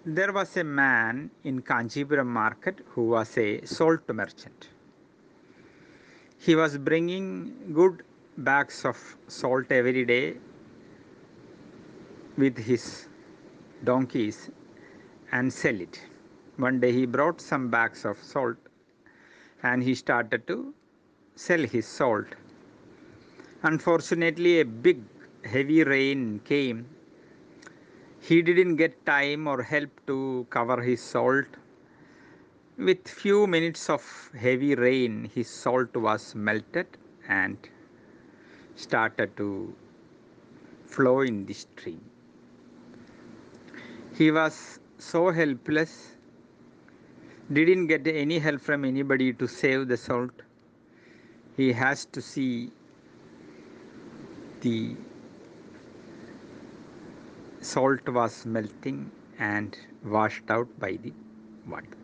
There was a man in Kanchipuram market who was a salt merchant. He was bringing good bags of salt every day with his donkeys and sell it. One day he brought some bags of salt and he started to sell his salt. Unfortunately, a big heavy rain came. He didn't get time or help to cover his salt. With few minutes of heavy rain, his salt was melted and started to flow in the stream. He was so helpless, didn't get any help from anybody to save the salt. He has to see the salt was melting and washed out by the water.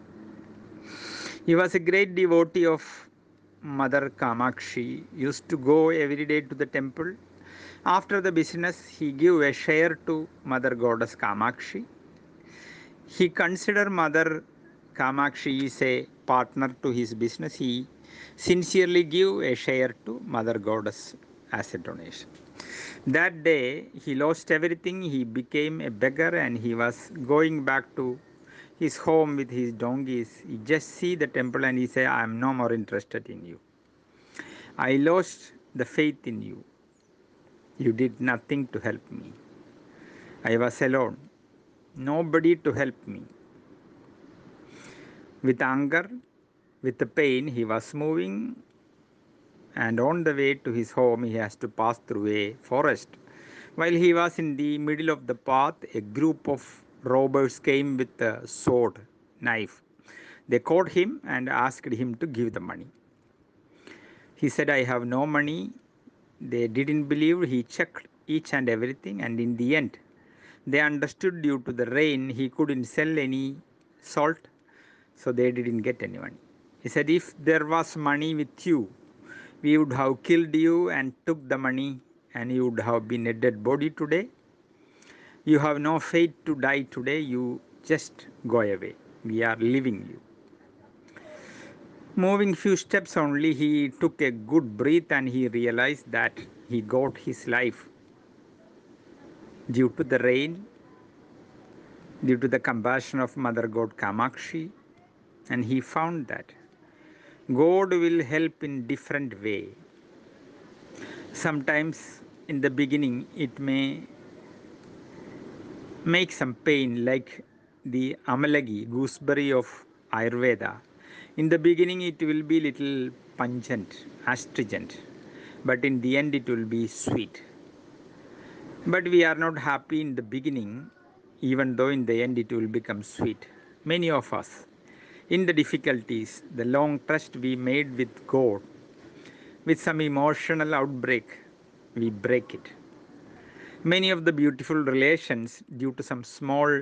He was a great devotee of Mother Kamakshi, used to go every day to the temple. After the business, he gave a share to Mother Goddess Kamakshi. He considered Mother Kamakshi is a partner to his business. He sincerely gave a share to Mother Goddess as a donation. That day, he lost everything. He became a beggar and he was going back to his home with his donkeys. He just see the temple and he say, I am no more interested in you. I lost the faith in you. You did nothing to help me. I was alone. Nobody to help me. With anger, with the pain, he was moving, and on the way to his home, he has to pass through a forest. While he was in the middle of the path, a group of robbers came with a sword, knife. They caught him and asked him to give the money. He said, I have no money. They didn't believe. He checked each and everything, and in the end, they understood due to the rain he couldn't sell any salt, so they didn't get any money. He said, if there was money with you, we would have killed you and took the money, and you would have been a dead body today. You have no fate to die today. You just go away. We are leaving you. Moving few steps only, he took a good breath and he realized that he got his life due to the rain, due to the compassion of Mother God Kamakshi, and he found that God will help in different way. Sometimes in the beginning it may make some pain, like the amalagi, gooseberry of Ayurveda. In the beginning it will be little pungent, astringent, but in the end it will be sweet. But we are not happy in the beginning, even though in the end it will become sweet. Many of us, in the difficulties, the long trust we made with God, with some emotional outbreak, we break it. Many of the beautiful relations, due to some small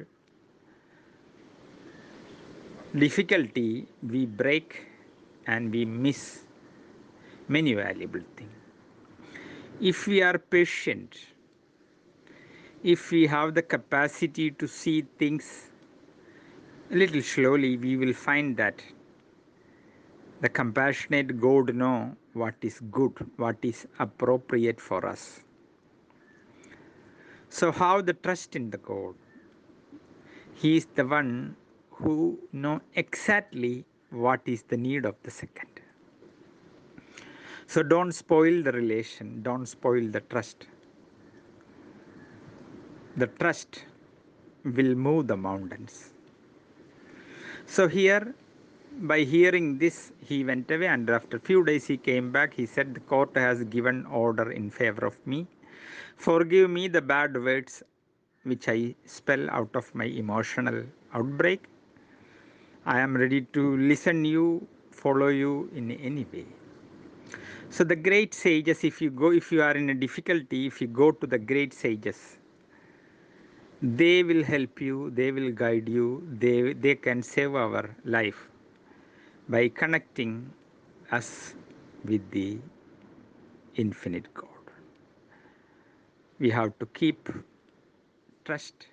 difficulty, we break and we miss many valuable things. If we are patient, if we have the capacity to see things a little slowly, we will find that the compassionate God knows what is good, what is appropriate for us. So have the trust in the God. He is the one who knows exactly what is the need of the second. So don't spoil the relation, don't spoil the trust. The trust will move the mountains. So here, by hearing this, he went away, and after few days he came back. He said, the court has given order in favor of me. Forgive me the bad words which I spell out of my emotional outbreak. I am ready to listen you, follow you in any way. So the great sages, if you are in a difficulty, if you go to the great sages, they will help you, they will guide you, they can save our life by connecting us with the infinite God. We have to keep trust